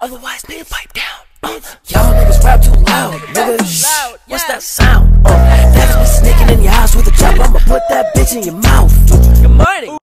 Otherwise, nigga, pipe down. Y'all niggas rap too loud, nigga. Shh, what's that sound? That's me sneaking in your house with a chop. I'ma put that bitch in your mouth. Good morning.